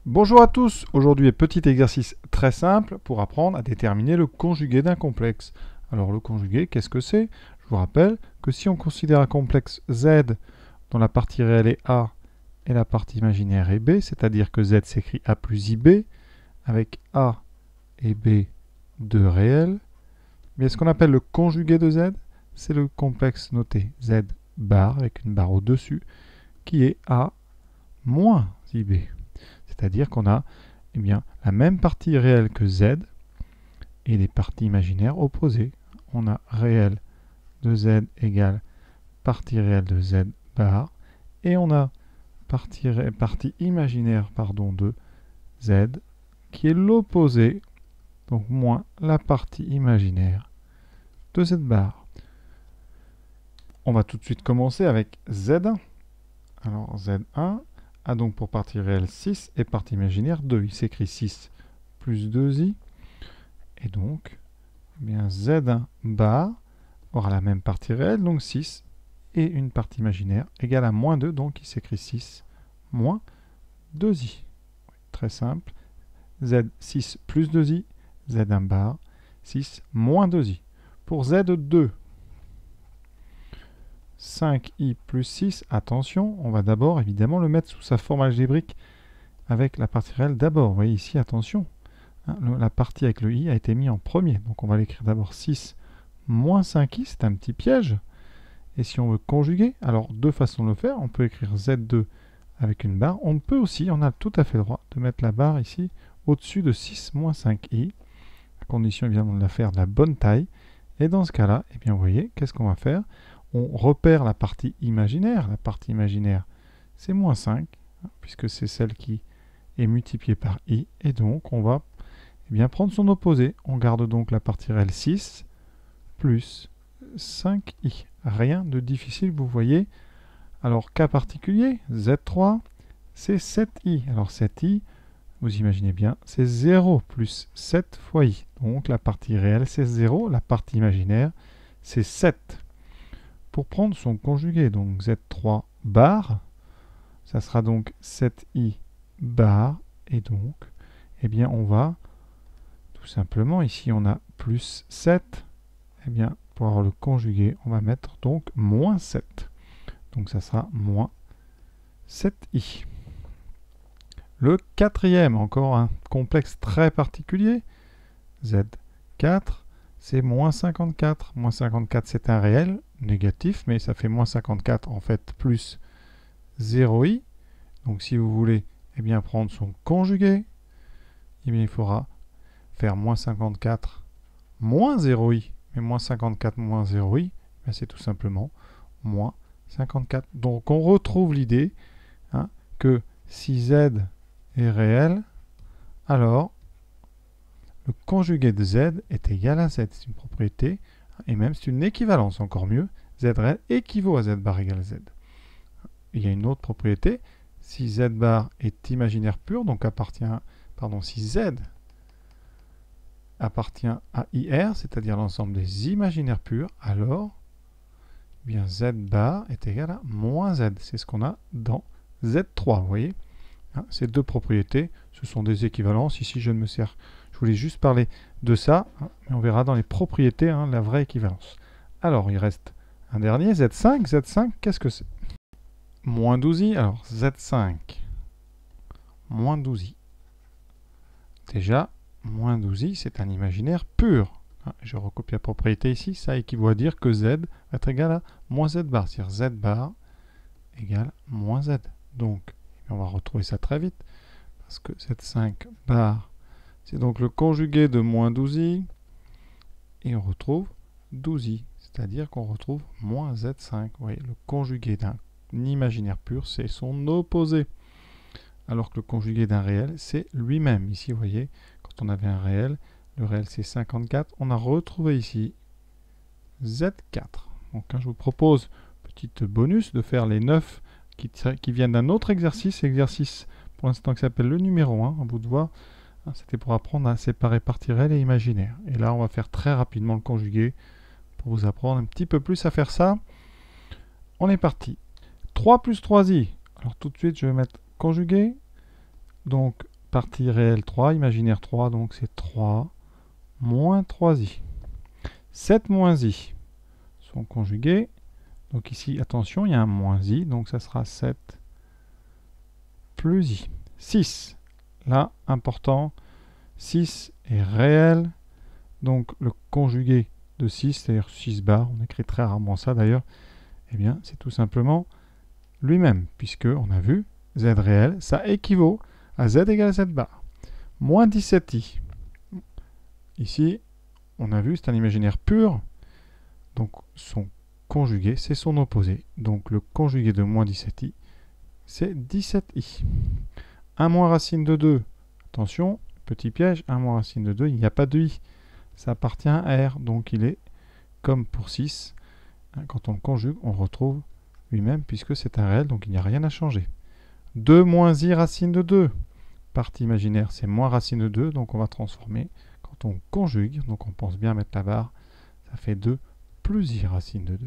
Bonjour à tous, aujourd'hui petit exercice très simple pour apprendre à déterminer le conjugué d'un complexe. Alors le conjugué, qu'est-ce que c'est? Je vous rappelle que si on considère un complexe Z dont la partie réelle est A et la partie imaginaire est B, c'est-à-dire que Z s'écrit A plus IB, avec A et B deux réels, mais ce qu'on appelle le conjugué de Z, c'est le complexe noté Z bar, avec une barre au-dessus, qui est A moins IB. C'est-à-dire qu'on a la même partie réelle que Z et les parties imaginaires opposées. On a réel de Z égale partie réelle de Z bar et on a partie imaginaire de Z qui est l'opposé, donc moins la partie imaginaire de Z bar. On va tout de suite commencer avec Z1. Alors Z1 a donc pour partie réelle 6 et partie imaginaire 2. Il s'écrit 6 plus 2i. Et donc, Z1 bar aura la même partie réelle, donc 6, et une partie imaginaire égale à moins 2, donc il s'écrit 6 moins 2i. Très simple. Z6 plus 2i, Z1 bar, 6 moins 2i. Pour Z2, 5i plus 6, attention, on va d'abord évidemment le mettre sous sa forme algébrique avec la partie réelle d'abord. Vous voyez ici, attention, la partie avec le i a été mise en premier. Donc on va l'écrire d'abord 6 moins 5i, c'est un petit piège. Et si on veut conjuguer, alors deux façons de le faire. On peut écrire Z2 avec une barre. On peut aussi, on a tout à fait le droit de mettre la barre ici au-dessus de 6 moins 5i, à condition évidemment de la faire de la bonne taille. Et dans ce cas-là, eh bien, vous voyez, qu'est-ce qu'on va faire? On repère la partie imaginaire. La partie imaginaire, c'est moins 5, puisque c'est celle qui est multipliée par i. Et donc, on va prendre son opposé. On garde donc la partie réelle 6 plus 5i. Rien de difficile, vous voyez. Alors, cas particulier, Z3, c'est 7i. Alors, 7i, vous imaginez bien, c'est 0 plus 7 fois i. Donc, la partie réelle, c'est 0. La partie imaginaire, c'est 7. Pour prendre son conjugué, donc Z3 bar, ça sera donc 7i bar. Et donc, eh bien, on va tout simplement, ici on a plus 7, eh bien, pour avoir le conjugué, on va mettre donc moins 7. Donc ça sera moins 7i. Le quatrième, encore un complexe très particulier, Z4, c'est moins 54. Moins 54, c'est un réel négatif, mais ça fait moins 54, en fait, plus 0i. Donc si vous voulez eh bien, prendre son conjugué, eh bien, il faudra faire moins 54 moins 0i. Mais moins 54 moins 0i, ben c'est tout simplement moins 54. Donc on retrouve l'idée que si z est réel, alors le conjugué de z est égal à z. C'est une propriété, et même c'est une équivalence, encore mieux. Z réel équivaut à z bar égale z. Il y a une autre propriété, si z bar est imaginaire pur, donc si z appartient à IR, c'est-à-dire l'ensemble des imaginaires purs, alors eh bien, Z bar est égal à moins Z. C'est ce qu'on a dans Z3, vous voyez. Ces deux propriétés, ce sont des équivalences. Ici, je voulais juste parler de ça, mais on verra dans les propriétés la vraie équivalence. Alors, il reste un dernier, Z5. Z5, qu'est-ce que c'est? Moins 12i, alors Z5, moins 12i. Déjà, moins 12i, c'est un imaginaire pur. Je recopie la propriété ici, ça équivaut à dire que z va être égal à moins z bar, c'est-à-dire z bar égale moins z. Donc, on va retrouver ça très vite, parce que z5 bar, c'est donc le conjugué de moins 12i, et on retrouve 12i, c'est-à-dire qu'on retrouve moins z5. Vous voyez, le conjugué d'un imaginaire pur, c'est son opposé. Alors que le conjugué d'un réel, c'est lui-même. Ici, vous voyez, quand on avait un réel, le réel c'est 54, on a retrouvé ici Z4. Donc je vous propose, petit bonus, de faire les 9 qui viennent d'un autre exercice pour l'instant qui s'appelle le numéro 1, en bout de voie. C'était pour apprendre à séparer partie réelle et imaginaire. Et là, on va faire très rapidement le conjugué pour vous apprendre un petit peu plus à faire ça. On est parti. 3 plus 3i. Alors tout de suite, je vais mettre conjugué. Donc partie réelle 3, imaginaire 3, donc c'est 3 moins 3i. 7 moins i sont conjugués. Donc ici, attention, il y a un moins i, donc ça sera 7 plus i. 6, là, important, 6 est réel, donc le conjugué de 6, c'est-à-dire 6 bar, on écrit très rarement ça d'ailleurs, eh bien, c'est tout simplement lui-même, puisque on a vu, z réel, ça équivaut à z égale z bar. Moins 17i. Ici, on a vu, c'est un imaginaire pur, donc son conjugué, c'est son opposé. Donc le conjugué de moins 17i, c'est 17i. 1 moins racine de 2, attention, petit piège, 1 moins racine de 2, il n'y a pas de i. Ça appartient à R, donc il est comme pour 6. Quand on le conjugue, on retrouve lui-même, puisque c'est un réel, donc il n'y a rien à changer. 2 moins i racine de 2, partie imaginaire, c'est moins racine de 2, donc on va transformer. Quand on conjugue, donc on pense bien mettre la barre, ça fait 2 plus i racine de 2.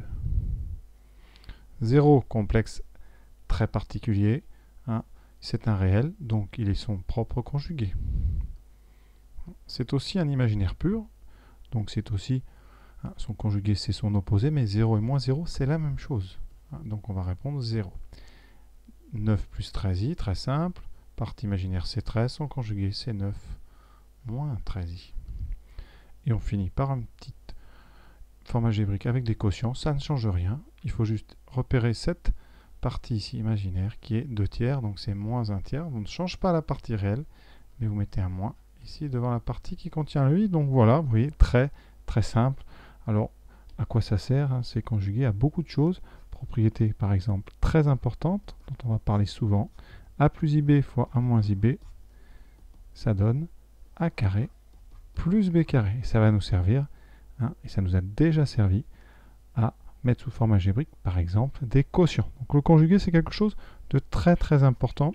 0, complexe très particulier, hein, c'est un réel, donc il est son propre conjugué. C'est aussi un imaginaire pur, donc c'est aussi, hein, son conjugué c'est son opposé, mais 0 et moins 0 c'est la même chose. Hein, donc on va répondre 0. 9 plus 13i, très simple, partie imaginaire c'est 13, son conjugué c'est 9 moins 13i. Et on finit par un petit forme algébrique avec des quotients, ça ne change rien, il faut juste repérer cette partie ici imaginaire qui est 2 tiers, donc c'est moins 1 tiers, on ne change pas la partie réelle, mais vous mettez un moins ici devant la partie qui contient le i, donc voilà, vous voyez, très très simple. Alors, à quoi ça sert, hein? C'est conjugué à beaucoup de choses, propriété par exemple très importante, dont on va parler souvent, a plus ib fois a moins ib, ça donne a carré plus b carré, et ça va nous servir, hein, et ça nous a déjà servi à mettre sous forme algébrique, par exemple, des quotients. Donc le conjugué, c'est quelque chose de très très important.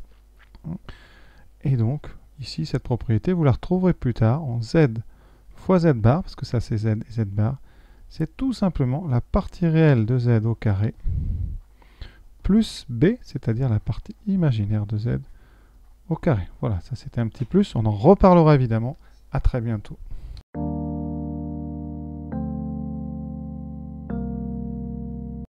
Et donc, ici, cette propriété, vous la retrouverez plus tard en z fois z bar, parce que ça c'est z et z bar. C'est tout simplement la partie réelle de z au carré, plus b, c'est-à-dire la partie imaginaire de z au carré. Voilà, ça c'était un petit plus. On en reparlera évidemment. À très bientôt.